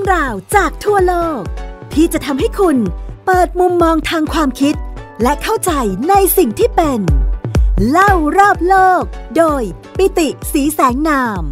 รื่องราวจากทั่วโลกที่จะทำให้คุณเปิดมุมมองทางความคิดและเข้าใจในสิ่งที่เป็นเล่ารอบโลกโดยปิติ ศรีแสงนาม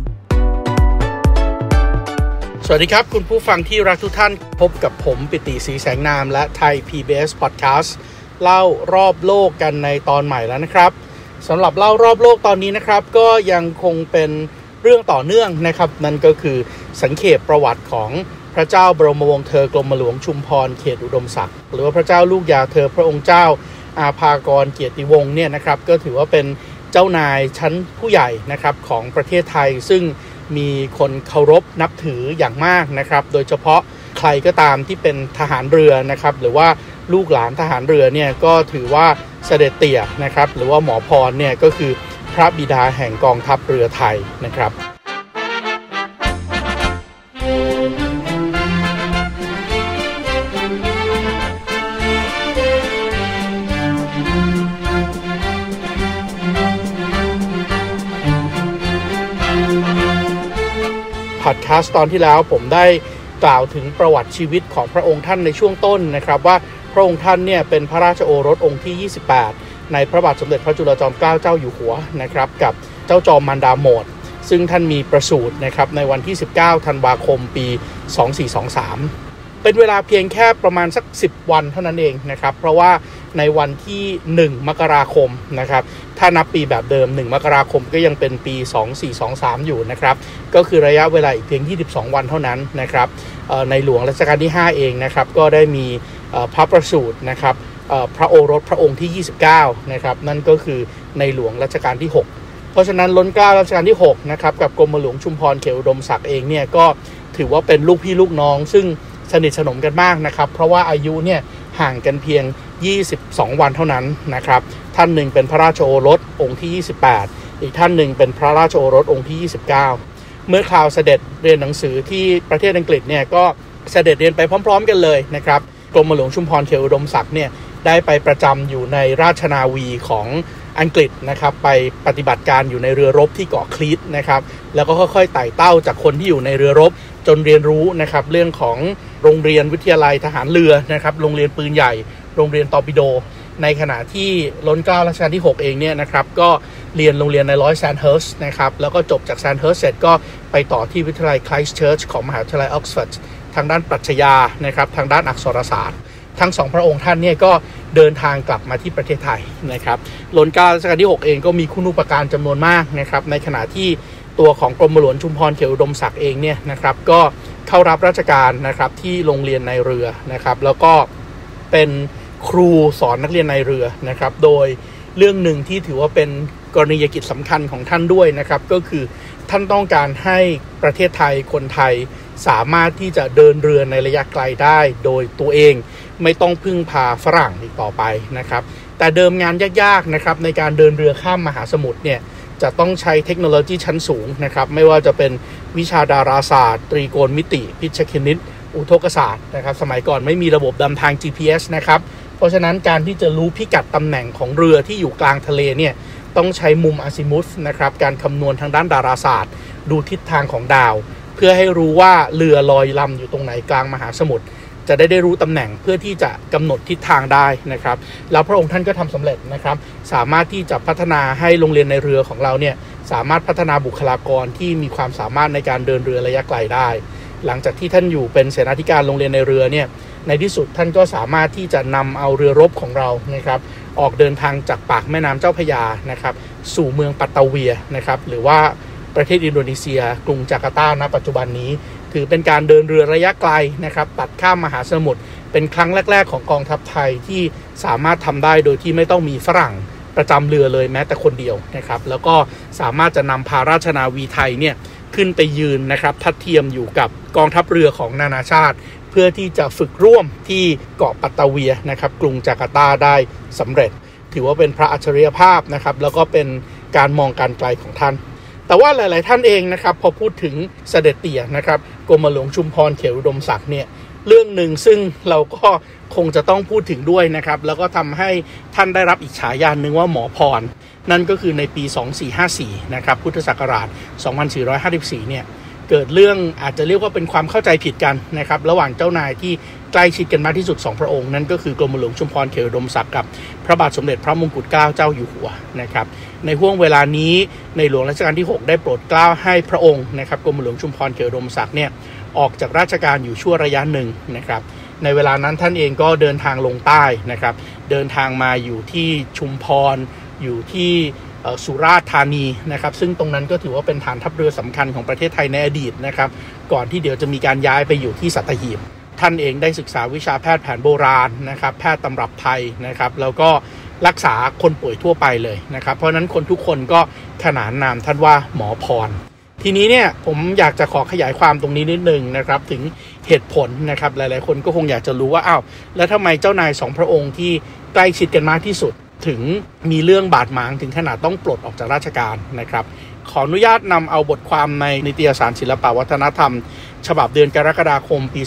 สวัสดีครับคุณผู้ฟังที่รักทุกท่านพบกับผมปิติ ศรีแสงนามและไทย PBS Podcast เล่ารอบโลกกันในตอนใหม่แล้วนะครับสำหรับเล่ารอบโลกตอนนี้นะครับก็ยังคงเป็นเรื่องต่อเนื่องนะครับนั่นก็คือสังเขปประวัติของพระเจ้าบรมวงศ์เธอกรมหลวงชุมพรเขตอุดมศักดิ์หรือว่าพระเจ้าลูกยาเธอพระองค์เจ้าอาภากรเกียรติวงศ์เนี่ยนะครับก็ถือว่าเป็นเจ้านายชั้นผู้ใหญ่นะครับของประเทศไทยซึ่งมีคนเคารพนับถืออย่างมากนะครับโดยเฉพาะใครก็ตามที่เป็นทหารเรือนะครับหรือว่าลูกหลานทหารเรือเนี่ยก็ถือว่าเสด็จเตี่ยนะครับหรือว่าหมอพรเนี่ยก็คือพระบิดาแห่งกองทัพเรือไทยนะครับพอดแคสต์ตอนที่แล้วผมได้กล่าวถึงประวัติชีวิตของพระองค์ท่านในช่วงต้นนะครับว่าพระองค์ท่านเนี่ยเป็นพระราชโอรสองค์ที่28ในพระบาทสมเด็จพระจุลจอมเกล้าเจ้าอยู่หัวนะครับกับเจ้าจอมมารดาโหมดซึ่งท่านมีประสูตินะครับในวันที่19ธันวาคมปี2423เป็นเวลาเพียงแค่ประมาณสัก10วันเท่านั้นเองนะครับเพราะว่าในวันที่1มกราคมนะครับถ้านับปีแบบเดิม1มกราคมก็ยังเป็นปี2423อยู่นะครับก็คือระยะเวลาอีกเพียง22วันเท่านั้นนะครับในหลวงรัชกาลที่5เองนะครับก็ได้มีพระประสูตินะครับพระโอรสพระองค์ที่29นะครับนั่นก็คือในหลวงรัชกาลที่6เพราะฉะนั้นล้นเกล้ารัชกาลที่6นะครับกับกรมหลวงชุมพรเขตอุดมศักดิ์เองเนี่ยก็ถือว่าเป็นลูกพี่ลูกน้องซึ่งสนิทสนมกันมากนะครับเพราะว่าอายุเนี่ยห่างกันเพียง22วันเท่านั้นนะครับท่านหนึ่งเป็นพระราชโอรสองค์ที่28อีกท่านหนึ่งเป็นพระราชโอรสองค์ที่29เมื่อคราวเสด็จเรียนหนังสือที่ประเทศอังกฤษเนี่ยก็เสด็จเรียนไปพร้อมๆกันเลยนะครับกรมหลวงชุมพรเขตอุดมศักดิ์เนี่ยได้ไปประจำอยู่ในราชนาวีของอังกฤษนะครับไปปฏิบัติการอยู่ในเรือรบที่เกาะคลีตนะครับแล้วก็ค่อยๆไต่เต้าจากคนที่อยู่ในเรือรบจนเรียนรู้นะครับเรื่องของโรงเรียนวิทยาลัยทหารเรือนะครับโรงเรียนปืนใหญ่โรงเรียนตอร์ปิโดในขณะที่ล้นเกล้ารัชกาลที่6เองเนี่ยนะครับก็เรียนโรงเรียนในแซนเฮิร์สต์นะครับแล้วก็จบจากแซนเฮิร์สต์เสร็จก็ไปต่อที่วิทยาลัยไคลสต์เชิร์ชของมหาวิทยาลัยออกซฟอร์ดทางด้านปรัชญานะครับทางด้านอักษรศาสตร์ทั้งสองพระองค์ท่านเนี่ยก็เดินทางกลับมาที่ประเทศไทยนะครับล้นเกล้ารัชกาลที่6เองก็มีคุณูปการจำนวนมากนะครับในขณะที่ตัวของกรมหลวงชุมพรเขตอุดมศักดิ์เองเนี่ยนะครับก็เข้ารับราชการนะครับที่โรงเรียนในเรือนะครับแล้วก็เป็นครูสอนนักเรียนในเรือนะครับโดยเรื่องหนึ่งที่ถือว่าเป็นกรณียกิจสำคัญของท่านด้วยนะครับก็คือท่านต้องการให้ประเทศไทยคนไทยสามารถที่จะเดินเรือในระยะไกลได้โดยตัวเองไม่ต้องพึ่งพาฝรั่งอีกต่อไปนะครับแต่เดิมงานยากๆนะครับในการเดินเรือข้ามมหาสมุทรเนี่ยจะต้องใช้เทคโนโลยีชั้นสูงนะครับไม่ว่าจะเป็นวิชาดาราศาสตร์ตรีโกณมิติพิชคณิตอุทกศาสตร์นะครับสมัยก่อนไม่มีระบบนำทาง GPS นะครับเพราะฉะนั้นการที่จะรู้พิกัดตำแหน่งของเรือที่อยู่กลางทะเลเนี่ยต้องใช้มุมอาซิมุธนะครับการคำนวณทางด้านดาราศาสตร์ดูทิศทางของดาวเพื่อให้รู้ว่าเรือลอยลำอยู่ตรงไหนกลางมหาสมุทรจะได้รู้ตำแหน่งเพื่อที่จะกำหนดทิศทางได้นะครับแล้วพระองค์ท่านก็ทำสำเร็จนะครับสามารถที่จะพัฒนาให้โรงเรียนในเรือของเราเนี่ยสามารถพัฒนาบุคลากรที่มีความสามารถในการเดินเรือระยะไกลได้หลังจากที่ท่านอยู่เป็นเสนาธิการโรงเรียนในเรือเนี่ยในที่สุดท่านก็สามารถที่จะนำเอาเรือรบของเรานะครับออกเดินทางจากปากแม่น้ำเจ้าพระยานะครับสู่เมืองปัตตาเวียนะครับหรือว่าประเทศอินโดนีเซียกรุงจาการ์ตาณปัจจุบันนี้ถือเป็นการเดินเรือระยะไกลนะครับตัดข้ามมหาสมุทรเป็นครั้งแรกๆของกองทัพไทยที่สามารถทำได้โดยที่ไม่ต้องมีฝรั่งประจำเรือเลยแม้แต่คนเดียวนะครับแล้วก็สามารถจะนำพาราชนาวีไทยเนี่ยขึ้นไปยืนนะครับทัดเทียมอยู่กับกองทัพเรือของนานาชาติเพื่อที่จะฝึกร่วมที่เกาะปัตตาเวียนะครับกรุงจาการ์ตาได้สำเร็จถือว่าเป็นพระอัจฉริยภาพนะครับแล้วก็เป็นการมองการไกลของท่านแต่ว่าหลายๆท่านเองนะครับพอพูดถึงเสด็จเตี่ยนะครับกรมหลวงชุมพรเขตอุดมศักดิ์เนี่ยเรื่องหนึ่งซึ่งเราก็คงจะต้องพูดถึงด้วยนะครับแล้วก็ทำให้ท่านได้รับอีกฉายาหนึ่งว่าหมอพรนั่นก็คือในปี2454นะครับพุทธศักราช2454เนี่ยเกิดเรื่องอาจจะเรียกว่าเป็นความเข้าใจผิดกันนะครับระหว่างเจ้านายที่ใกล้ชิดกันมากที่สุด2พระองค์นั่นก็คือกรมหลวงชุมพรเขตอุดมศักดิ์กับพระบาทสมเด็จพระมงกุฎเกล้าเจ้าอยู่หัวนะครับในห่วงเวลานี้ในหลวงรัชกาลที่6ได้โปรดเกล้าให้พระองค์นะครับกรมหลวงชุมพรเขตอุดมศักดิ์เนี่ยออกจากราชการอยู่ชั่วระยะหนึ่งนะครับในเวลานั้นท่านเองก็เดินทางลงใต้นะครับเดินทางมาอยู่ที่ชุมพรอยู่ที่สุราษฎร์ธานีนะครับซึ่งตรงนั้นก็ถือว่าเป็นฐานทัพเรือสำคัญของประเทศไทยในอดีตนะครับก่อนที่เดี๋ยวจะมีการย้ายไปอยู่ที่สัตหีบท่านเองได้ศึกษาวิชาแพทย์แผนโบราณนะครับแพทย์ตำรับไทยนะครับแล้วก็รักษาคนป่วยทั่วไปเลยนะครับเพราะฉะนั้นคนทุกคนก็ขนานนามท่านว่าหมอพรทีนี้เนี่ยผมอยากจะขอขยายความตรงนี้นิดนึงนะครับถึงเหตุผลนะครับหลายๆคนก็คงอยากจะรู้ว่าอ้าวแล้วทำไมเจ้านาย2พระองค์ที่ใกล้ชิดกันมากที่สุดถึงมีเรื่องบาดหมางถึงขนาดต้องปลดออกจากราชการนะครับขออนุญาตนำเอาบทความในนิตยสารศิลปวัฒนธรรมฉบับเดือนกรกฎาคมปี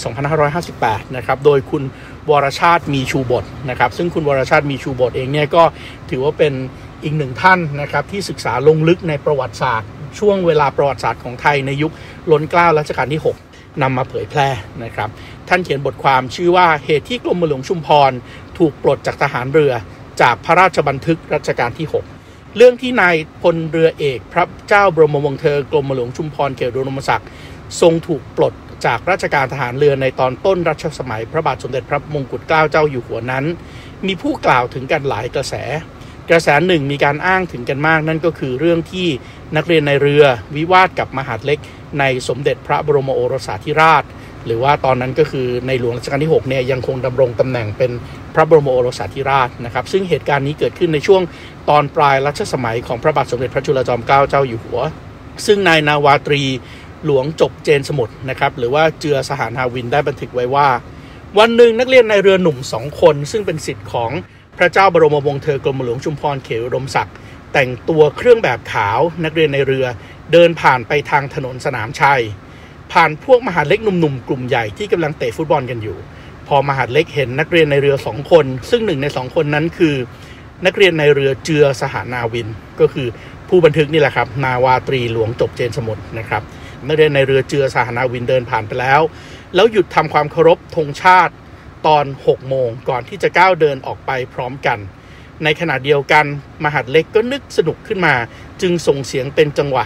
2558 นะครับโดยคุณวรชาติมีชูบทนะครับซึ่งคุณวรชาติมีชูบทเองเนี่ยก็ถือว่าเป็นอีกหนึ่งท่านนะครับที่ศึกษาลงลึกในประวัติศาสตร์ช่วงเวลาประวัติศาสตร์ของไทยในยุคล้นเกล้ารัชกาลที่6นำมาเผยแพร่นะครับท่านเขียนบทความชื่อว่าเหตุที่กรมหลวงชุมพรถูกปลดจากทหารเรือจากพระราชบันทึกรัชกาลที่6เรื่องที่นายพลเรือเอกพระเจ้าบรมวงศ์เธอกรมหลวงชุมพรเขตอุดมศักดิ์ทรงถูกปลดจากราชการทหารเรือในตอนต้นรัชสมัยพระบาทสมเด็จพระมงกุฎเกล้าเจ้าอยู่หัวนั้นมีผู้กล่าวถึงกันหลายกระแสหนึ่งมีการอ้างถึงกันมากนั่นก็คือเรื่องที่นักเรียนในเรือวิวาทกับมหาดเล็กในสมเด็จพระบรมโอรสาธิราชหรือว่าตอนนั้นก็คือในหลวงรัชกาลที่6เนี่ยยังคงดำรงตำแหน่งเป็นพระบรมโอรสาธิราชนะครับซึ่งเหตุการณ์นี้เกิดขึ้นในช่วงตอนปลายรัชสมัยของพระบาทสมเด็จพระจุลจอมเกล้าเจ้าอยู่หัวซึ่งนายนาวาตรีหลวงจบเจนสมุทรนะครับหรือว่าเจือสหนาวินได้บันทึกไว้ว่าวันหนึ่งนักเรียนในเรือหนุ่ม2คนซึ่งเป็นศิษย์ของพระเจ้าบรมวงศ์เธอกรมหลวงชุมพรเขตอุดมศักดิ์แต่งตัวเครื่องแบบขาวนักเรียนในเรือเดินผ่านไปทางถนนสนามชัยผ่านพวกมหาดเล็กหนุ่มๆกลุ่มใหญ่ที่กำลังเตะฟุตบอลกันอยู่พอมหาดเล็กเห็นนักเรียนในเรือ2คนซึ่งหนึ่งใน2คนนั้นคือนักเรียนในเรือเจือสหนาวินก็คือผู้บันทึกนี่แหละครับนาวาตรีหลวงจบเจนสมุทรนะครับนักเรียนในเรือเจือสหนาวินเดินผ่านไปแล้วหยุดทำความเคารพธงชาติตอน 6 โมงก่อนที่จะก้าวเดินออกไปพร้อมกันในขณะเดียวกันมหาดเล็กก็นึกสนุกขึ้นมาจึงส่งเสียงเป็นจังหวะ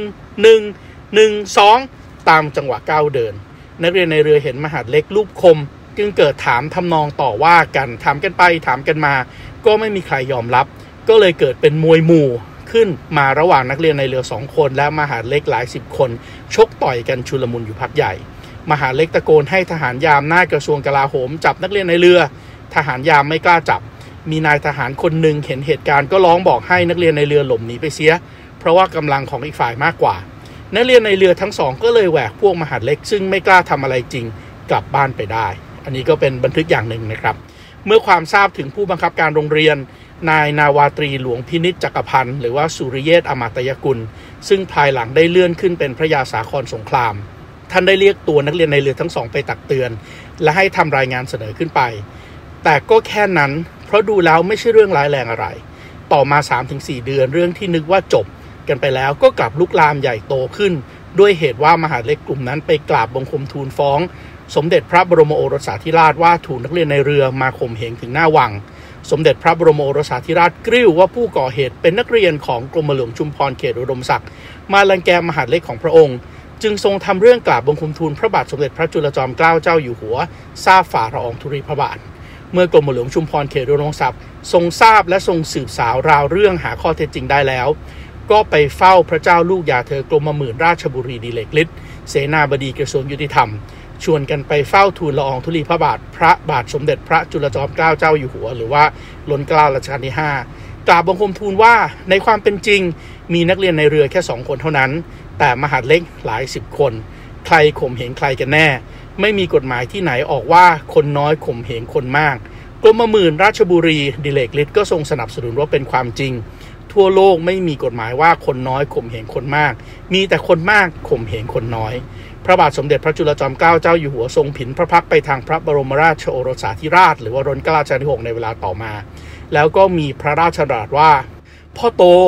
1 1 1 2ตามจังหวะก้าวเดินนักเรียนในเรือเห็นมหาดเล็กรูปคมจึงเกิดถามทำนองต่อว่ากันถามกันไปถามกันมาก็ไม่มีใครยอมรับก็เลยเกิดเป็นมวยหมู่ขึ้นมาระหว่างนักเรียนในเรือ2คนและมหาดเล็กหลาย10คนชกต่อยกันชุลมุนอยู่พักใหญ่มหาดเล็กตะโกนให้ทหารยามหน้ากระทรวงกลาโหมจับนักเรียนในเรือทหารยามไม่กล้าจับมีนายทหารคนหนึ่งเห็นเหตุการณ์ก็ร้องบอกให้นักเรียนในเรือหลบหนีไปเสียเพราะว่ากำลังของอีกฝ่ายมากกว่านักเรียนในเรือทั้งสองก็เลยแหวกพวกมหาดเล็กซึ่งไม่กล้าทำอะไรจริงกลับบ้านไปได้อันนี้ก็เป็นบันทึกอย่างหนึ่งนะครับเมื่อความทราบถึงผู้บังคับการโรงเรียนนายนาวาตรีหลวงพินิจจักรพันธ์หรือว่าสุริเยศอมาตยกุลซึ่งภายหลังได้เลื่อนขึ้นเป็นพระยาสาครสงครามท่านได้เรียกตัวนักเรียนในเรือทั้งสองไปตักเตือนและให้ทำรายงานเสนอขึ้นไปแต่ก็แค่นั้นเพราะดูแล้วไม่ใช่เรื่องร้ายแรงอะไรต่อมา 3-4 เดือนเรื่องที่นึกว่าจบกันไปแล้วก็กลับลุกลามใหญ่โตขึ้นด้วยเหตุว่ามหาดเล็กกลุ่มนั้นไปกราบบังคมทูลฟ้องสมเด็จพระบรมโอรสาธิราชว่าถูกนักเรียนในเรือมาข่มเหงถึงหน้าวังสมเด็จพระบรมโอรสาธิราชกริ้วว่าผู้ก่อเหตุเป็นนักเรียนของกรมหลวงชุมพรเขตอุดมศักดิ์มารังแกมหาดเล็กของพระองค์จึงทรงทำเรื่องกราบบังคมทูลพระบาทสมเด็จพระจุลจอมเกล้าเจ้าอยู่หัวทราบฝ่าละอองธุลีพระบาทเมื่อกรมหลวงชุมพรเขตอุดมศักดิ์ทรงทราบและทรงสืบสาวราวเรื่องหาข้อเท็จจริงได้แล้วก็ไปเฝ้าพระเจ้าลูกยาเธอกรมหมื่นราชบุรีดิเลกฤทธิ์เสนาบดีกระทรวงยุติธรรมชวนกันไปเฝ้าทูลละอองธุลีพระบาทพระบาทสมเด็จพระจุลจอมเกล้าเจ้าอยู่หัวหรือว่าล้นเกล้ารัชกาลที่5กราบบังคมทูลว่าในความเป็นจริงมีนักเรียนในเรือแค่2คนเท่านั้นแต่มหาดเล็กหลาย10คนใครข่มเหงใครกันแน่ไม่มีกฎหมายที่ไหนออกว่าคนน้อยข่มเหงคนมากกรมหมื่นราชบุรีดิเลกฤทธิ์ก็ทรงสนับสนุนว่าเป็นความจริงทั่วโลกไม่มีกฎหมายว่าคนน้อยข่มเหงคนมากมีแต่คนมากข่มเหงคนน้อยพระบาทสมเด็จพระจุลจอมเกล้าเจ้าอยู่หัวทรงผินพระพักไปทางพระบรมราชโอรสาธิราชหรือว่าล้นเกล้ารัชกาลที่6ในเวลาต่อมาแล้วก็มีพระราชดำรัสว่าพ่อโต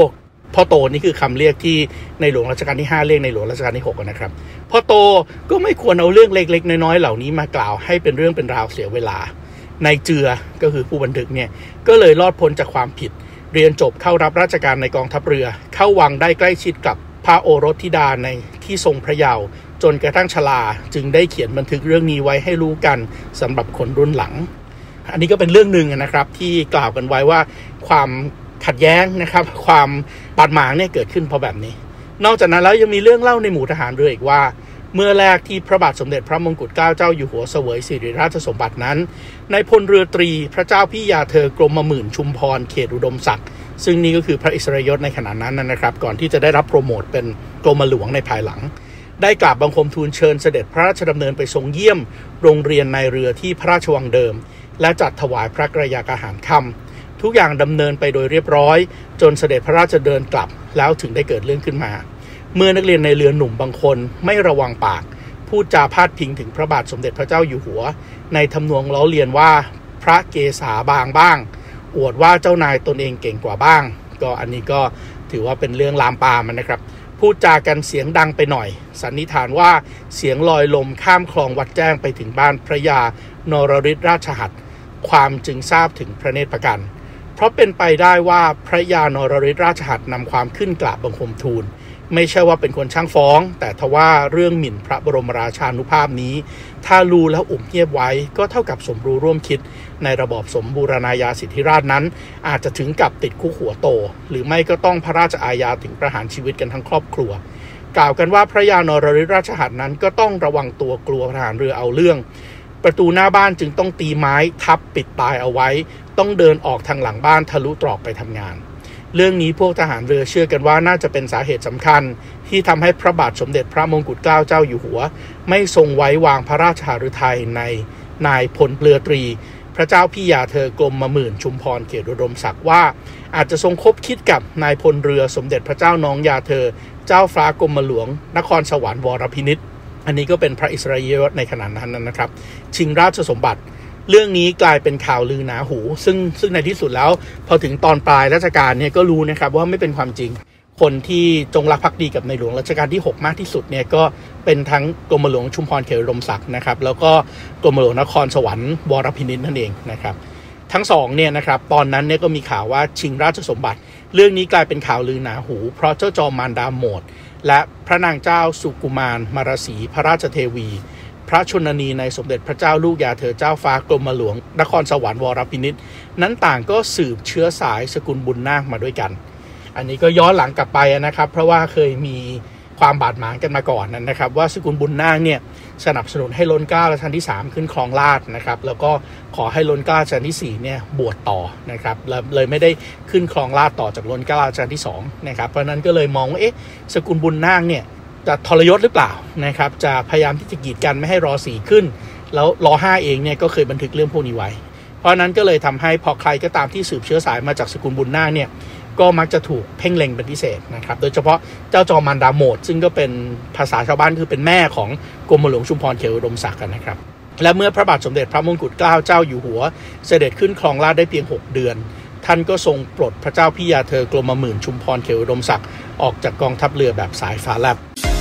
พ่อโตนี่คือคำเรียกที่ในหลวงรัชกาลที่5เรียกในหลวงรัชกาลที่6นะครับพ่อโตก็ไม่ควรเอาเรื่องเล็กๆน้อยๆเหล่านี้มากล่าวให้เป็นเรื่องเป็นราวเสียเวลานายเจือก็คือผู้บันทึกเนี่ยก็เลยรอดพ้นจากความผิดเรียนจบเข้ารับราชการในกองทัพเรือเข้าวังได้ใกล้ชิดกับพระโอรสธิดาในที่ทรงพระเยาว์จนกระทั่งชราจึงได้เขียนบันทึกเรื่องนี้ไว้ให้รู้กันสำหรับคนรุ่นหลังอันนี้ก็เป็นเรื่องหนึ่งนะครับที่กล่าวกันไว้ว่าความขัดแย้งนะครับความบาดหมางเนี่ยเกิดขึ้นเพราะแบบนี้นอกจากนั้นแล้วยังมีเรื่องเล่าในหมู่ทหารเรืออีกว่าเมื่อแรกที่พระบาทสมเด็จพระมงกุฎเกล้าเจ้าอยู่หัวเสวยสิริราชสมบัตินั้นในพลเรือตรีพระเจ้าพี่ยาเธอกรมหมื่นชุมพรเขตอุดมศักดิ์ซึ่งนี่ก็คือพระอิสริยยศในขณะนั้นนะครับก่อนที่จะได้รับโปรโมทเป็นกรมหลวงในภายหลังได้กราบบังคมทูลเชิญเสด็จพระราชดำเนินไปทรงเยี่ยมโรงเรียนนายเรือที่พระราชวังเดิมและจัดถวายพระกรยากอาหารค่ำทุกอย่างดำเนินไปโดยเรียบร้อยจนเสด็จพระราชเดินกลับแล้วถึงได้เกิดเรื่องขึ้นมาเมื่อนักเรียนในเรือหนุ่มบางคนไม่ระวังปากพูดจาพาดพิงถึงพระบาทสมเด็จพระเจ้าอยู่หัวในทำนองล้อเลียนว่าพระเกศาบางบ้างอวดว่าเจ้านายตนเองเก่งกว่าบ้างก็อันนี้ก็ถือว่าเป็นเรื่องลามปามนะครับพูดจากันเสียงดังไปหน่อยสันนิษฐานว่าเสียงลอยลมข้ามคลองวัดแจ้งไปถึงบ้านพระยานรฤทธิราชหัตถ์ความจึงทราบถึงพระเนตรประกันเพราะเป็นไปได้ว่าพระยานรฤทธิราชหัตถ์นำความขึ้นกราบบังคมทูลไม่ใช่ว่าเป็นคนช่างฟ้องแต่ทว่าเรื่องหมิ่นพระบรมราชานุภาพนี้ถ้ารู้แล้วเงียบไว้ก็เท่ากับสมรู้ร่วมคิดในระบอบสมบูรณาญาสิทธิราชนั้นอาจจะถึงกับติดคุกหัวโตหรือไม่ก็ต้องพระราชอาญาถึงประหารชีวิตกันทั้งครอบครัวกล่าวกันว่าพระยานรฤทธิราชหัตถ์นั้นก็ต้องระวังตัวกลัวทหารเรือเอาเรื่องประตูหน้าบ้านจึงต้องตีไม้ทับปิดตายเอาไว้ต้องเดินออกทางหลังบ้านทะลุตรอกไปทำงานเรื่องนี้พวกทหารเรือเชื่อกันว่าน่าจะเป็นสาเหตุสำคัญที่ทำให้พระบาทสมเด็จพระมงกุฎเกล้าเจ้าอยู่หัวไม่ทรงไว้วางพระราชหฤทัยในนายพลเรือตรีพระเจ้าพี่ยาเธอกรมหมื่นชุมพรเขตอุดมศักดิ์ว่าอาจจะทรงคบคิดกับนายพลเรือสมเด็จพระเจ้าน้องยาเธอเจ้าฟ้ากรมหลวงนครสวรรค์วรพินิจอันนี้ก็เป็นพระอิสริยยศในขณะนั้นนะครับชิงราชสมบัติเรื่องนี้กลายเป็นข่าวลือหนาหูซึ่งในที่สุดแล้วพอถึงตอนปลายรัชกาลเนี่ยก็รู้นะครับว่าไม่เป็นความจริงคนที่จงรักภักดีกับในหลวงรัชกาลที่6มากที่สุดเนี่ยก็เป็นทั้งกรมหลวงชุมพรเขตอุดมศักดิ์นะครับแล้วก็กรมหลวงนครสวรรค์วรพินิจนั่นเองนะครับทั้งสองเนี่ยนะครับตอนนั้นเนี่ยก็มีข่าวว่าชิงราชสมบัติเรื่องนี้กลายเป็นข่าวลือหนาหูเพราะเจ้าจอมมารดาโหมดและพระนางเจ้าสุกุมารมารสีพระราชเทวีพระชนนีในสมเด็จพระเจ้าลูกยาเธอเจ้าฟ้ากรมหลวงนครสวรรค์วรพินิจนั้นต่างก็สืบเชื้อสายสกุลบุญนาคมาด้วยกันอันนี้ก็ย้อนหลังกลับไปนะครับเพราะว่าเคยมีความบาดหมางกันมาก่อนนะครับว่าสกุลบุญนาคเนี่ยสนับสนุนให้ล้นเกล้ารัชกาลที่3ขึ้นครองราชย์นะครับแล้วก็ขอให้ล้นเกล้ารัชกาลที่4เนี่ยบวชต่อนะครับเลยไม่ได้ขึ้นครองราชย์ต่อจากล้นเกล้ารัชกาลที่2นะครับเพราะนั้นก็เลยมองว่าสกุลบุญนาคเนี่ยจะทรยศหรือเปล่านะครับจะพยายามที่จะกีดกันไม่ให้ร.4 ขึ้นแล้วร.5 เองเนี่ยก็เคยบันทึกเรื่องพวกนี้ไว้เพราะนั้นก็เลยทำให้พอใครก็ตามที่สืบเชื้อสายมาจากสกุลบุญนาคเนี่ยก็มักจะถูกเพ่งเล็งเป็นพิเศษนะครับโดยเฉพาะเจ้าจอมมารดาโหมดซึ่งก็เป็นภาษาชาวบ้านคือเป็นแม่ของกรมหลวงชุมพรเขตอุดมศักดิ์นะครับและเมื่อพระบาทสมเด็จพระมงกุฎเกล้าเจ้าอยู่หัวเสด็จขึ้นครองราชย์ได้เพียง6เดือนท่านก็ทรงปลดพระเจ้าพี่ยาเธอกรมหมื่นชุมพรเขตอุดมศักดิ์ออกจากกองทัพเรือแบบสายฟ้าแลบ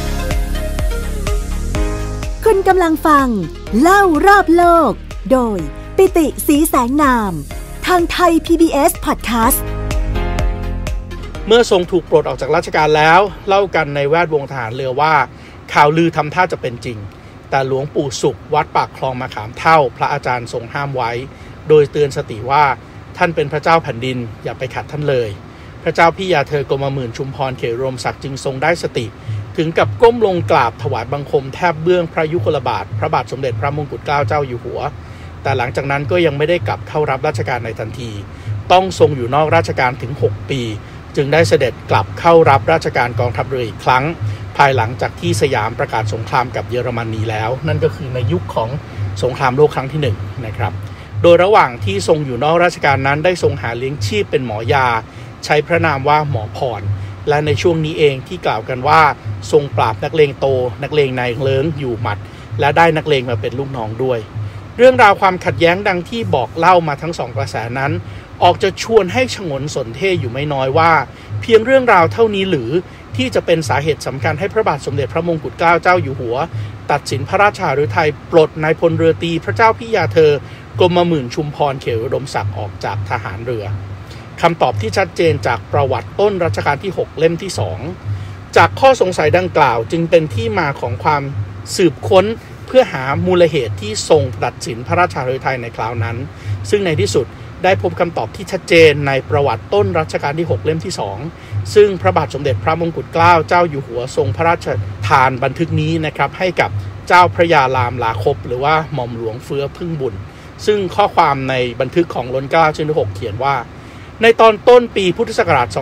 คุณกำลังฟังเล่ารอบโลกโดยปิติศรีแสงนามทางไทย PBS Podcast เมื่อทรงถูกปลดออกจากราชการแล้วเล่ากันในแวดวงทหารเรือว่าข่าวลือทำท่าจะเป็นจริงแต่หลวงปู่สุขวัดปากคลองมะขามเท่าพระอาจารย์ทรงห้ามไว้โดยเตือนสติว่าท่านเป็นพระเจ้าแผ่นดินอย่าไปขัดท่านเลยพระเจ้าพี่ยาเธอกรมหมื่นชุมพรเขตอุดมศักดิ์จึงทรงได้สติถึงกับก้มลงกราบถวายบังคมแทบเบื้องพระยุคลบาทพระบาทสมเด็จพระมงกุฎเกล้าเจ้าอยู่หัวแต่หลังจากนั้นก็ยังไม่ได้กลับเข้ารับราชการในทันทีต้องทรงอยู่นอกราชการถึง6ปีจึงได้เสด็จกลับเข้ารับราชการกองทัพเรืออีกครั้งภายหลังจากที่สยามประกาศสงครามกับเยอรมนีแล้วนั่นก็คือในยุคของสงครามโลกครั้งที่1นะครับโดยระหว่างที่ทรงอยู่นอกราชการนั้นได้ทรงหาเลี้ยงชีพเป็นหมอยาใช้พระนามว่าหมอพรและในช่วงนี้เองที่กล่าวกันว่าทรงปราบนักเลงโตนักเลงนายเลิ้งอยู่หมัดและได้นักเลงมาเป็นลูกน้องด้วยเรื่องราวความขัดแย้งดังที่บอกเล่ามาทั้งสองกระแสนั้นออกจะชวนให้ฉงนสนเท่อยู่ไม่น้อยว่าเพียงเรื่องราวเท่านี้หรือที่จะเป็นสาเหตุสำคัญให้พระบาทสมเด็จพระมงกุฎเกล้าเจ้าอยู่หัวตัดสินพระราชาฤทัยปลดนายพลเรือตรีพระเจ้าพิยาเธอกรมหมื่นชุมพรเขตอุดมศักดิ์ออกจากทหารเรือคำตอบที่ชัดเจนจากประวัติต้นรัชกาลที่6เล่มที่2จากข้อสงสัยดังกล่าวจึงเป็นที่มาของความสืบค้นเพื่อหามูลเหตุที่ทรงตัดสินพระราชาฤทัยในคราวนั้นซึ่งในที่สุดได้พบคำตอบที่ชัดเจนในประวัติต้นรัชกาลที่6เล่มที่2ซึ่งพระบาทสมเด็จพระมงกุฎเกล้าเจ้าอยู่หัวทรงพระราชทานบันทึกนี้นะครับให้กับเจ้าพระยารามลาคบหรือว่าหม่อมหลวงเฟื้อพึ่งบุญซึ่งข้อความในบันทึกของล้นเกล้าเจ้าอยู่หัวเขียนว่าในตอนต้นปีพุทธศักราช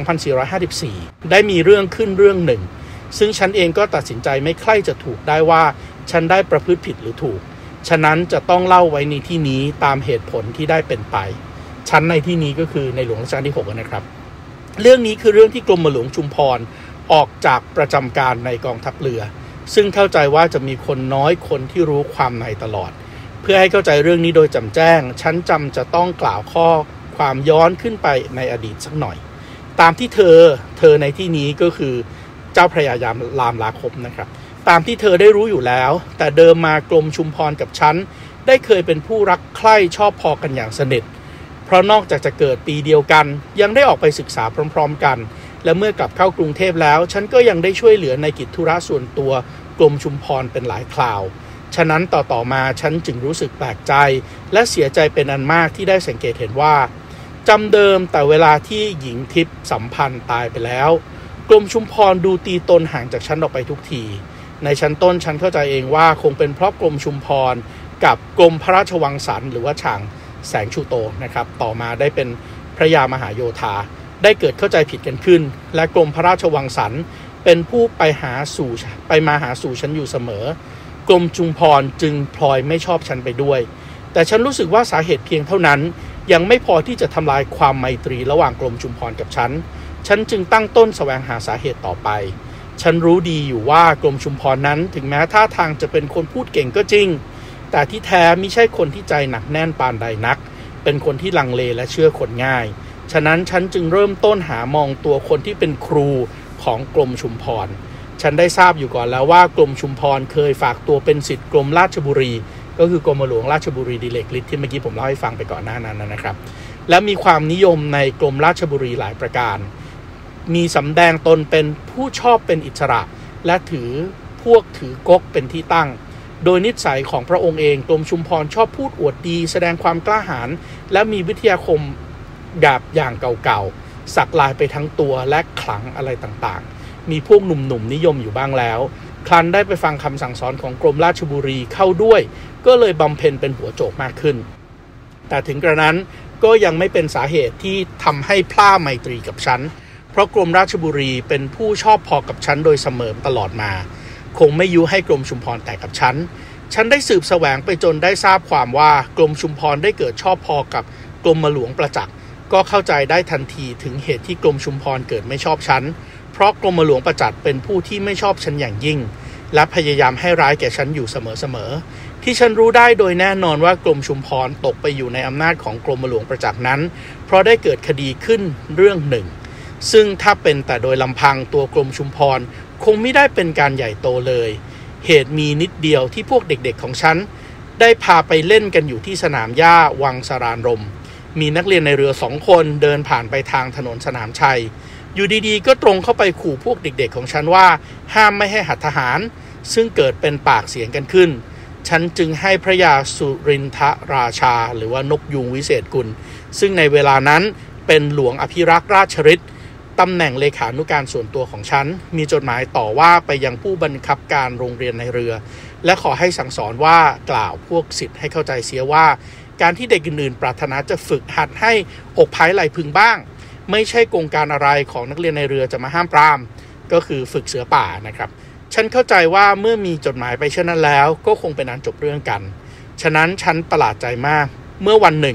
2454 ได้มีเรื่องขึ้นเรื่องหนึ่งซึ่งฉันเองก็ตัดสินใจไม่ใคร่จะถูกได้ว่าฉันได้ประพฤติผิดหรือถูกฉะนั้นจะต้องเล่าไว้ในที่นี้ตามเหตุผลที่ได้เป็นไปฉันในที่นี้ก็คือในหลวงรัชกาลที่6นะครับเรื่องนี้คือเรื่องที่กรมหลวงชุมพรออกจากประจำการในกองทัพเรือซึ่งเข้าใจว่าจะมีคนน้อยคนที่รู้ความในตลอดเพื่อให้เข้าใจเรื่องนี้โดยจำแจ้งฉันจะต้องกล่าวข้อความย้อนขึ้นไปในอดีตสักหน่อยตามที่เธอในที่นี้ก็คือเจ้าพระยารามลาคบนะครับตามที่เธอได้รู้อยู่แล้วแต่เดิมมากรมชุมพรกับฉันได้เคยเป็นผู้รักใคร่ชอบพอกันอย่างสนิทเพราะนอกจากจะเกิดปีเดียวกันยังได้ออกไปศึกษาพร้อมๆกันและเมื่อกลับเข้ากรุงเทพแล้วฉันก็ยังได้ช่วยเหลือในกิจธุระส่วนตัวกรมชุมพรเป็นหลายคราวฉะนั้นต่อมาฉันจึงรู้สึกแปลกใจและเสียใจเป็นอันมากที่ได้สังเกตเห็นว่าจำเดิมแต่เวลาที่หญิงทิพย์สัมพันธ์ตายไปแล้วกรมชุมพรดูตีตนห่างจากฉันออกไปทุกทีในชั้นต้นฉันเข้าใจเองว่าคงเป็นเพราะกรมชุมพรกับกรมพระราชวังสรรหรือว่าฉางแสงชูโตนะครับต่อมาได้เป็นพระยามหาโยธาได้เกิดเข้าใจผิดกันขึ้นและกรมพระราชวังสรรเป็นผู้ไปมาหาสู่ฉันอยู่เสมอกรมชุมพรจึงพลอยไม่ชอบฉันไปด้วยแต่ฉันรู้สึกว่าสาเหตุเพียงเท่านั้นยังไม่พอที่จะทำลายความไมตรีระหว่างกรมชุมพรกับฉันจึงตั้งต้นแสวงหาสาเหตุต่อไปฉันรู้ดีอยู่ว่ากรมชุมพรนั้นถึงแม้ท่าทางจะเป็นคนพูดเก่งก็จริงแต่ที่แท้มิใช่คนที่ใจหนักแน่นปานใดนักเป็นคนที่ลังเลและเชื่อคนง่ายฉะนั้นฉันจึงเริ่มต้นหามองตัวคนที่เป็นครูของกรมชุมพรฉันได้ทราบอยู่ก่อนแล้วว่ากรมชุมพรเคยฝากตัวเป็นศิษย์กรมราชบุรีก็คือกรมหลวงราชบุรีดิเรกฤทธิ์ที่เมื่อกี้ผมเล่าให้ฟังไปก่อนหน้านั้นนะครับและมีความนิยมในกรมราชบุรีหลายประการมีสำแดงตนเป็นผู้ชอบเป็นอิสระและถือก๊กเป็นที่ตั้งโดยนิสัยของพระองค์เองกรมชุมพรชอบพูดอวดดีแสดงความกล้าหาญและมีวิทยาคมแบบอย่างเก่าๆสักลายไปทั้งตัวและขลังอะไรต่างๆมีพวกหนุ่มๆนิยมอยู่บ้างแล้วครั้นได้ไปฟังคำสั่งสอนของกรมราชบุรีเข้าด้วยก็เลยบำเพ็ญเป็นหัวโจกมากขึ้นแต่ถึงกระนั้นก็ยังไม่เป็นสาเหตุที่ทำให้พล่าไมตรีกับฉันเพราะกรมราชบุรีเป็นผู้ชอบพอกับฉันโดยเสมอตลอดมาคงไม่ยุให้กรมชุมพรแตกกับฉันได้สืบแสวงไปจนได้ทราบความว่ากรมชุมพรได้เกิดชอบพอกับกรมหลวงประจักษ์ก็เข้าใจได้ทันทีถึงเหตุที่กรมชุมพรเกิดไม่ชอบฉันเพราะกรมหลวงประจักษ์เป็นผู้ที่ไม่ชอบฉันอย่างยิ่งและพยายามให้ร้ายแก่ฉันอยู่เสมอที่ฉันรู้ได้โดยแน่นอนว่ากรมชุมพรตกไปอยู่ในอำนาจของกรมหลวงประจักษ์นั้นเพราะได้เกิดคดีขึ้นเรื่องหนึ่งซึ่งถ้าเป็นแต่โดยลำพังตัวกรมชุมพรคงไม่ได้เป็นการใหญ่โตเลยเหตุมีนิดเดียวที่พวกเด็กๆของฉันได้พาไปเล่นกันอยู่ที่สนามหญ้าวังสรานรมมีนักเรียนในเรือ2 คนเดินผ่านไปทางถนนสนามชัยอยู่ดีๆก็ตรงเข้าไปขู่พวกเด็กๆของฉันว่าห้ามไม่ให้หัตถหารซึ่งเกิดเป็นปากเสียงกันขึ้นฉันจึงให้พระยาสุรินทราชาหรือว่านกยูงวิเศษกุลซึ่งในเวลานั้นเป็นหลวงอภิรักษ์ราชฤทธิ์ตำแหน่งเลขานุการส่วนตัวของฉันมีจดหมายต่อว่าไปยังผู้บังคับการโรงเรียนในเรือและขอให้สั่งสอนว่ากล่าวพวกศิษย์ให้เข้าใจเสียว่าการที่เด็กอื่นๆปรารถนาจะฝึกหัดให้อกพายไหลพึงบ้างไม่ใช่โครงการอะไรของนักเรียนในเรือจะมาห้ามปรามก็คือฝึกเสือป่านะครับฉันเข้าใจว่าเมื่อมีจดหมายไปเช่นนั้นแล้วก็คงเป็นอันจบเรื่องกันฉะนั้นฉันประหลาดใจมากเมื่อวันหนึ่ง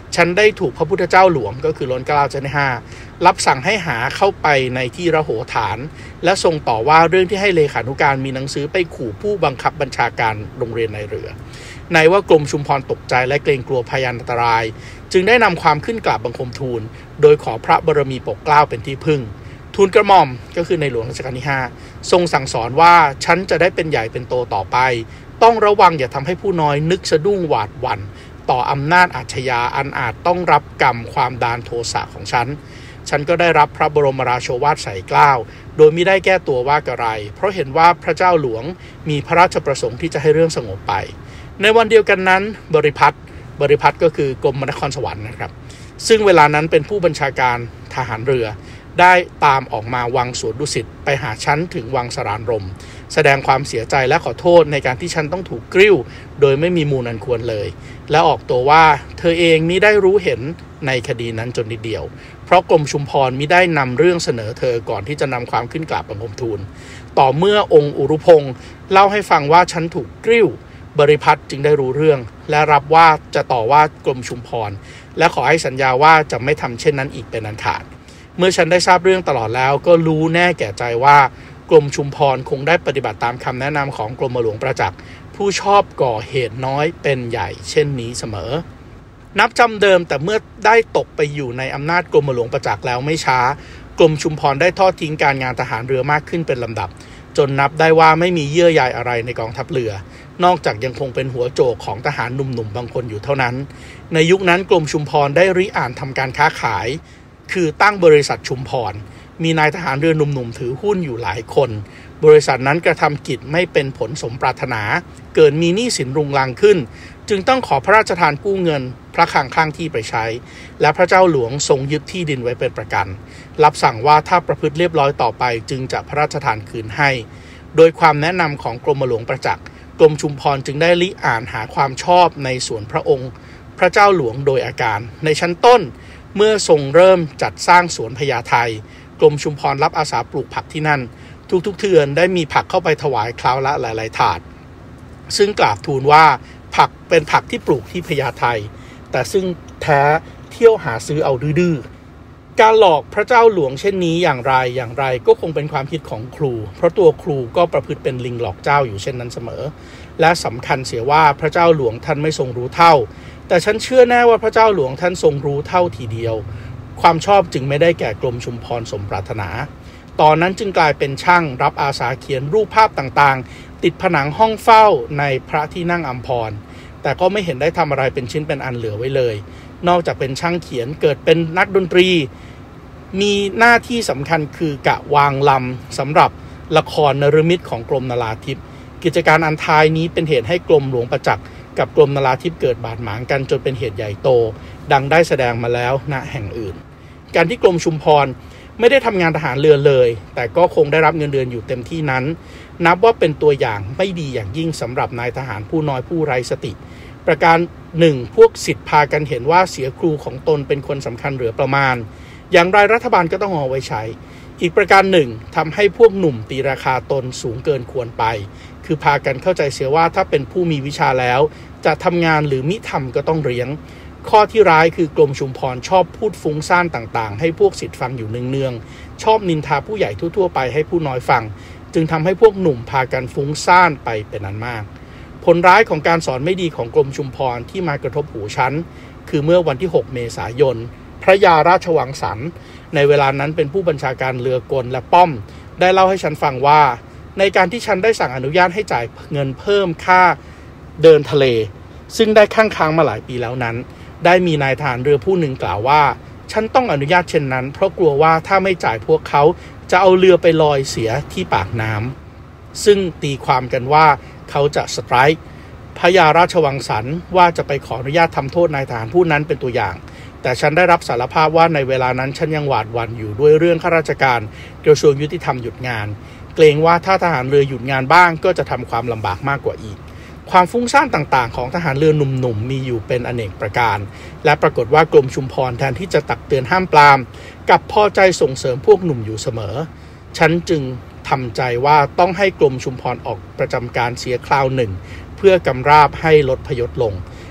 ฉันได้ถูกพระพุทธเจ้าหลวงก็คือรัชกาลที่ 5รับสั่งให้หาเข้าไปในที่ระโหฐานและทรงต่อว่าเรื่องที่ให้เลขานุการมีหนังสือไปขู่ผู้บังคับบัญชาการโรงเรียนในเรือในว่ากรมชุมพรตกใจและเกรงกลัวพยานอันตรายจึงได้นำความขึ้นกราบบังคมทูลโดยขอพระบารมีปกเกล้าเป็นที่พึ่งทูลกระหม่อมก็คือในหลวงรัชกาลที่ 5ทรงสั่งสอนว่าฉันจะได้เป็นใหญ่เป็นโตต่อไปต้องระวังอย่าทำให้ผู้น้อยนึกสะดุ้งหวาดหวั่นต่ออำนาจอาชญาอันอาจต้องรับกรรมความดานโทสะของฉันก็ได้รับพระบรมราโชวาทใส่เกล้าโดยมิได้แก้ตัวว่ากระไรเพราะเห็นว่าพระเจ้าหลวงมีพระราชประสงค์ที่จะให้เรื่องสงบไปในวันเดียวกันนั้นบริพัตรก็คือกรมนครสวรรค์นะครับซึ่งเวลานั้นเป็นผู้บัญชาการทหารเรือได้ตามออกมาวังสวนดุสิตไปหาฉันถึงวังสรานรมแสดงความเสียใจและขอโทษในการที่ฉันต้องถูกกริ้วโดยไม่มีมูลอันควรเลยและออกตัวว่าเธอเองมิได้รู้เห็นในคดีนั้นจนนิดเดียวเพราะกรมชุมพรมิได้นำเรื่องเสนอเธอก่อนที่จะนำความขึ้นกราบบังคมทูลต่อเมื่อองค์อุรุพงศ์เล่าให้ฟังว่าฉันถูกกริ้วบริพัตรจึงได้รู้เรื่องและรับว่าจะต่อว่ากรมชุมพรและขอให้สัญญาว่าจะไม่ทำเช่นนั้นอีกเป็นอันขาดเมื่อฉันได้ทราบเรื่องตลอดแล้วก็รู้แน่แก่ใจว่ากรมชุมพรคงได้ปฏิบัติตามคำแนะนำของกรมหลวงประจักษ์ผู้ชอบก่อเหตุน้อยเป็นใหญ่เช่นนี้เสมอนับจำเดิมแต่เมื่อได้ตกไปอยู่ในอำนาจกรมหลวงประจักษ์แล้วไม่ช้ากรมชุมพรได้ทอดทิ้งการงานทหารเรือมากขึ้นเป็นลำดับจนนับได้ว่าไม่มีเยื่อใยอะไรในกองทัพเรือนอกจากยังคงเป็นหัวโจกของทหารหนุ่มๆบางคนอยู่เท่านั้นในยุคนั้นกรมชุมพรได้ริอ่านทำการค้าขายคือตั้งบริษัทชุมพรมีนายทหารเรือหนุ่มๆถือหุ้นอยู่หลายคนบริษัทนั้นกระทำกิจไม่เป็นผลสมปรารถนาเกิดมีหนี้สินรุงรังขึ้นจึงต้องขอพระราชทานกู้เงินพระคลังคลั่งที่ไปใช้และพระเจ้าหลวงทรงยึดที่ดินไว้เป็นประกันรับสั่งว่าถ้าประพฤติเรียบร้อยต่อไปจึงจะพระราชทานคืนให้โดยความแนะนำของกรมหลวงประจักษ์กรมชุมพรจึงได้ริอ่านหาความชอบในส่วนพระองค์พระเจ้าหลวงโดยอาการในชั้นต้นเมื่อทรงเริ่มจัดสร้างสวนพญาไทกรมชุมพรรับอาสาปลูกผักที่นั่นทุกเทือนได้มีผักเข้าไปถวายคราวละหลายๆถาดซึ่งกราบทูลว่าผักเป็นผักที่ปลูกที่พญาไทแต่ซึ่งแท้เที่ยวหาซื้อเอาดื้อการหลอกพระเจ้าหลวงเช่นนี้อย่างไรก็คงเป็นความคิดของครูเพราะตัวครูก็ประพฤติเป็นลิงหลอกเจ้าอยู่เช่นนั้นเสมอและสำคัญเสียว่าพระเจ้าหลวงท่านไม่ทรงรู้เท่าแต่ฉันเชื่อแน่ว่าพระเจ้าหลวงท่านทรงรู้เท่าทีเดียวความชอบจึงไม่ได้แก่กรมชุมพรสมปรารถนาตอนนั้นจึงกลายเป็นช่างรับอาสาเขียนรูปภาพต่างๆติดผนังห้องเฝ้าในพระที่นั่งอัมพรแต่ก็ไม่เห็นได้ทำอะไรเป็นชิ้นเป็นอันเหลือไว้เลยนอกจากเป็นช่างเขียนเกิดเป็นนักดนตรีมีหน้าที่สำคัญคือกะวางลำสำหรับละครนฤมิตของกรมนราธิปกิจการอันท้ายนี้เป็นเหตุให้กรมหลวงประจักษ์กับกรมนราธิปเกิดบาดหมางกันจนเป็นเหตุใหญ่โตดังได้แสดงมาแล้วณแห่งอื่นการที่กรมชุมพรไม่ได้ทำงานทหารเรือเลยแต่ก็คงได้รับเงินเดือนอยู่เต็มที่นั้นนับว่าเป็นตัวอย่างไม่ดีอย่างยิ่งสำหรับนายทหารผู้น้อยผู้ไร้สติประการหนึ่งพวกศิษย์พากันเห็นว่าเสียครูของตนเป็นคนสำคัญเหลือประมาณอย่างไรรัฐบาลก็ต้องเอาไว้ใช้อีกประการหนึ่งทำให้พวกหนุ่มตีราคาตนสูงเกินควรไปคือพากันเข้าใจเสียว่าถ้าเป็นผู้มีวิชาแล้วจะทำงานหรือมิทำก็ต้องเลี้ยงข้อที่ร้ายคือกรมชุมพรชอบพูดฟุ้งซ่านต่างๆให้พวกศิษย์ฟังอยู่เนืองๆชอบนินทาผู้ใหญ่ทั่วๆไปให้ผู้น้อยฟังจึงทำให้พวกหนุ่มพากันฟุ้งซ่านไปเป็นอันมากผลร้ายของการสอนไม่ดีของกรมชุมพรที่มากระทบหูฉันคือเมื่อวันที่6 เมษายนพระยาราชวังสรรค์ในเวลานั้นเป็นผู้บัญชาการเรือกลและป้อมได้เล่าให้ฉันฟังว่าในการที่ฉันได้สั่งอนุญาตให้จ่ายเงินเพิ่มค่าเดินทะเลซึ่งได้ค้างมาหลายปีแล้วนั้นได้มีนายทหารเรือผู้หนึ่งกล่าวว่าฉันต้องอนุญาตเช่นนั้นเพราะกลัวว่าถ้าไม่จ่ายพวกเขาจะเอาเรือไปลอยเสียที่ปากน้ำซึ่งตีความกันว่าเขาจะสไตรค์พระยาราชวังสรรค์ว่าจะไปขออนุญาตทำโทษนายทหารผู้นั้นเป็นตัวอย่างแต่ฉันได้รับสารภาพว่าในเวลานั้นฉันยังหวาดหวั่นอยู่ด้วยเรื่องข้าราชการกระทรวงยุติธรรมหยุดงานเกรงว่าถ้าทหารเรือหยุดงานบ้างก็จะทำความลำบากมากกว่าอีกความฟุ้งซ่านต่างๆของทหารเรือหนุ่มๆมีอยู่เป็นอเนกประการและปรากฏว่ากรมชุมพรแทนที่จะตักเตือนห้ามปรามกลับพอใจส่งเสริมพวกหนุ่มอยู่เสมอฉันจึงทำใจว่าต้องให้กรมชุมพรออกประจำการเสียคราวหนึ่งเพื่อกำราบให้ลดพยศลง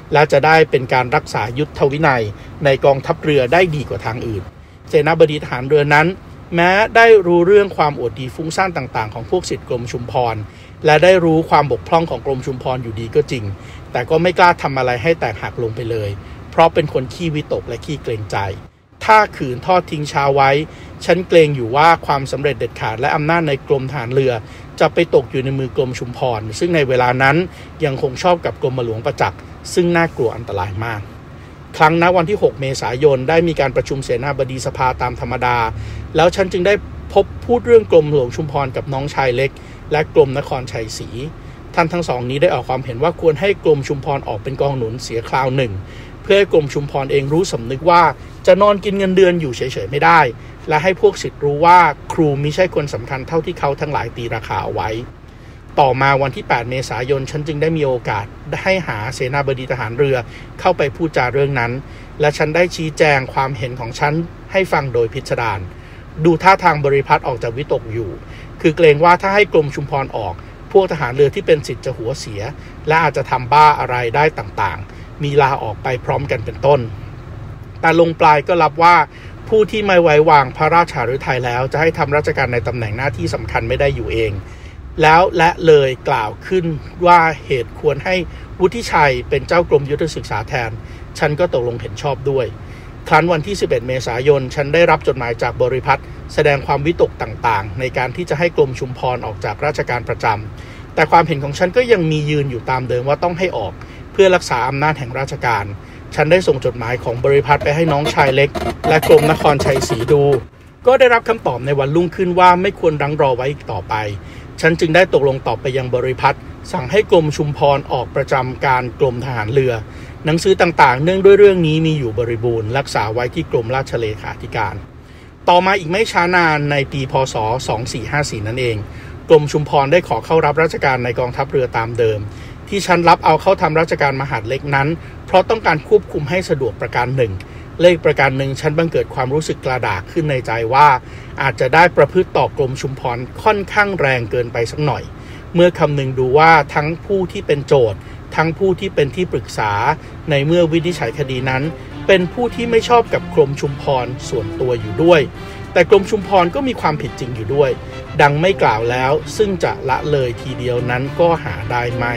และจะได้เป็นการรักษายุทธวินัยในกองทัพเรือได้ดีกว่าทางอื่นเสนาบดีทหารเรือนั้นแม้ได้รู้เรื่องความอวดดีฟุ้งซ่านต่างๆของพวกศิษย์กรมชุมพรและได้รู้ความบกพร่องของกรมชุมพรอยู่ดีก็จริงแต่ก็ไม่กล้าทำอะไรให้แตกหักลงไปเลยเพราะเป็นคนขี้วิตกและขี้เกรงใจถ้าขืนทอดทิ้งช้าไว้ฉันเกรงอยู่ว่าความสำเร็จเด็ดขาดและอำนาจในกรมทหารเรือจะไปตกอยู่ในมือกรมชุมพรซึ่งในเวลานั้นยังคงชอบกับกรมหลวงประจักษ์ซึ่งน่ากลัวอันตรายมากครั้งณวันที่6 เมษายนได้มีการประชุมเสนาบดีสภาตามธรรมดาแล้วฉันจึงได้พบพูดเรื่องกรมหลวงชุมพรกับน้องชายเล็กและกรมนครชัยศรีท่านทั้งสองนี้ได้ออกความเห็นว่าควรให้กรมชุมพรออกเป็นกองหนุนเสียคราวหนึ่งเพื่อให้กรมชุมพรเองรู้สำนึกว่าจะนอนกินเงินเดือนอยู่เฉยๆไม่ได้และให้พวกศิษย์รู้ว่าครูมิใช่คนสำคัญเท่าที่เขาทั้งหลายตีราคาเอาไว้ต่อมาวันที่8 เมษายนฉันจึงได้มีโอกาสให้หาเสนาบดีทหารเรือเข้าไปพูดจาเรื่องนั้นและฉันได้ชี้แจงความเห็นของฉันให้ฟังโดยพิสดารดูท่าทางบริพัตรออกจากวิตกอยู่คือเกรงว่าถ้าให้กรมชุมพรออกพวกทหารเรือที่เป็นศิษย์จะหัวเสียและอาจจะทำบ้าอะไรได้ต่างๆมีลาออกไปพร้อมกันเป็นต้นแต่ลงปลายก็รับว่าผู้ที่ไม่ไว้วางพระราชฤทัยแล้วจะให้ทำราชการในตำแหน่งหน้าที่สำคัญไม่ได้อยู่เองแล้วและเลยกล่าวขึ้นว่าเหตุควรให้วุฒิชัยเป็นเจ้ากรมยุทธศึกษาแทนฉันก็ตกลงเห็นชอบด้วยครั้นวันที่11 เมษายนฉันได้รับจดหมายจากบริพัตรแสดงความวิตกต่างๆในการที่จะให้กรมชุมพรออกจากราชการประจำแต่ความเห็นของฉันก็ยังมียืนอยู่ตามเดิมว่าต้องให้ออกเพื่อรักษาอำนาจแห่งราชการฉันได้ส่งจดหมายของบริพัตรไปให้น้องชายเล็กและกรมนครชัยศรีดูก็ได้รับคำตอบในวันรุ่งขึ้นว่าไม่ควรรั้งรอไว้อีกต่อไปฉันจึงได้ตกลงตอบไปยังบริพัตรสั่งให้กรมชุมพรออกประจำการกรมทหารเรือหนังสือต่างๆเนื่องด้วยเรื่องนี้มีอยู่บริบูรณ์รักษาไว้ที่กรมราชเลขาธิการต่อมาอีกไม่ช้านานในปีพ.ศ. 2454นั่นเองกรมชุมพรได้ขอเข้ารับราชการในกองทัพเรือตามเดิมที่ฉันรับเอาเข้าทำราชการมหาดเล็กนั้นเพราะต้องการควบคุมให้สะดวกประการหนึ่งเลขประการหนึ่งฉันบังเกิดความรู้สึกกระดากขึ้นในใจว่าอาจจะได้ประพฤติต่อกรมชุมพรค่อนข้างแรงเกินไปสักหน่อยเมื่อคำนึงดูว่าทั้งผู้ที่เป็นโจทก์ทั้งผู้ที่เป็นที่ปรึกษาในเมื่อวินิจฉัยคดีนั้นเป็นผู้ที่ไม่ชอบกับกรมชุมพรส่วนตัวอยู่ด้วยแต่กรมชุมพรก็มีความผิดจริงอยู่ด้วยดังไม่กล่าวแล้วซึ่งจะละเลยทีเดียวนั้นก็หาได้ไม่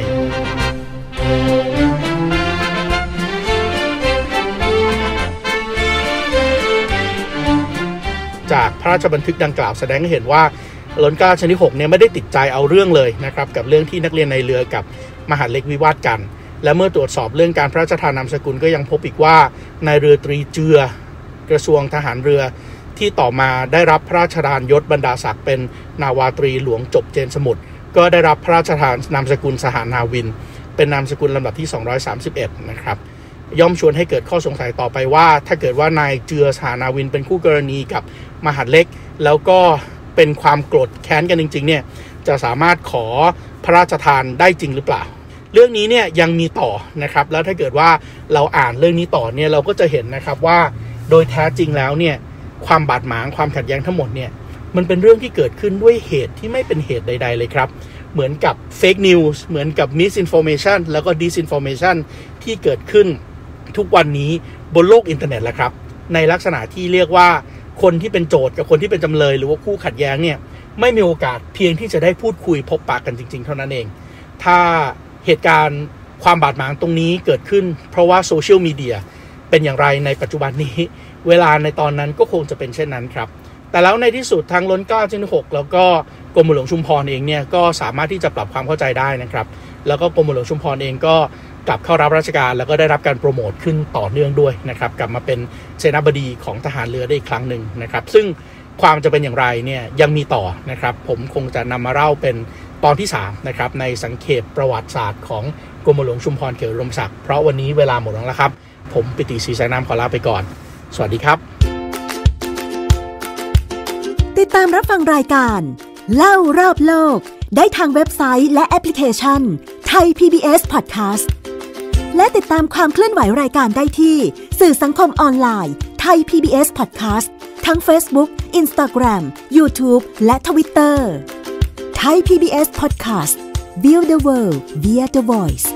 จากพระราชบันทึกดังกล่าวแสดงให้เห็นว่ารัชกาลที่6เนี่ยไม่ได้ติดใจเอาเรื่องเลยนะครับกับเรื่องที่นักเรียนในเรือกับมหาดเล็กวิวาทกันและเมื่อตรวจสอบเรื่องการพระราชทานนามสกุลก็ยังพบอีกว่านายเรือตรีเจือกระทรวงทหารเรือที่ต่อมาได้รับพระราชทานยศบรรดาศักดิ์เป็นนาวาตรีหลวงจบเจนสมุทรก็ได้รับพระราชทานนามสกุลสหนาวินเป็นนามสกุลลำดับที่231นะครับย่อมชวนให้เกิดข้อสงสัยต่อไปว่าถ้าเกิดว่านายเจือสหนาวินเป็นคู่กรณีกับมหาดเล็กแล้วก็เป็นความโกรธแค้นกันจริงๆเนี่ยจะสามารถขอพระราชทานได้จริงหรือเปล่าเรื่องนี้เนี่ยยังมีต่อนะครับแล้วถ้าเกิดว่าเราอ่านเรื่องนี้ต่อเนี่ยเราก็จะเห็นนะครับว่าโดยแท้จริงแล้วเนี่ยความบาดหมางความขัดแย้งทั้งหมดเนี่ยมันเป็นเรื่องที่เกิดขึ้นด้วยเหตุที่ไม่เป็นเหตุใดๆเลยครับเหมือนกับเฟกนิวส์เหมือนกับมิสอินโฟเมชันแล้วก็ดิสอินโฟเมชันที่เกิดขึ้นทุกวันนี้บนโลกอินเทอร์เน็ตแหละครับในลักษณะที่เรียกว่าคนที่เป็นโจทก์กับคนที่เป็นจำเลยหรือว่าคู่ขัดแย้งเนี่ยไม่มีโอกาสเพียงที่จะได้พูดคุยพบปะกันจริงๆเท่านั้นเองถ้าเหตุการณ์ความบาดหมางตรงนี้เกิดขึ้นเพราะว่าโซเชียลมีเดียเป็นอย่างไรในปัจจุบันนี้เวลาในตอนนั้นก็คงจะเป็นเช่นนั้นครับแต่แล้วในที่สุดทางล้นเกล้าที่6แล้วก็กรมหลวงชุมพรเองเนี่ยก็สามารถที่จะปรับความเข้าใจได้นะครับแล้วก็กรมหลวงชุมพรเองก็กลับเข้ารับราชการแล้วก็ได้รับการโปรโมทขึ้นต่อเนื่องด้วยนะครับกลับมาเป็นเสนาบดีของทหารเรือได้อีกครั้งหนึ่งนะครับซึ่งความจะเป็นอย่างไรเนี่ยยังมีต่อนะครับผมคงจะนำมาเล่าเป็นตอนที่3นะครับในสังเขปประวัติศาสตร์ของกรมหลวงชุมพรเขตอุดมศักดิ์เพราะวันนี้เวลาหมดแล้วครับผมปิติศรีแสงนามขอลาไปก่อนสวัสดีครับติดตามรับฟังรายการเล่ารอบโลกได้ทางเว็บไซต์และแอปพลิเคชันไทย PBS Podcast และติดตามความเคลื่อนไหวรายการได้ที่สื่อสังคมออนไลน์ไทย PBS Podcast ทั้ง Facebook, Instagram, YouTube และ Twitter ไทย PBS Podcast Build the World via the Voice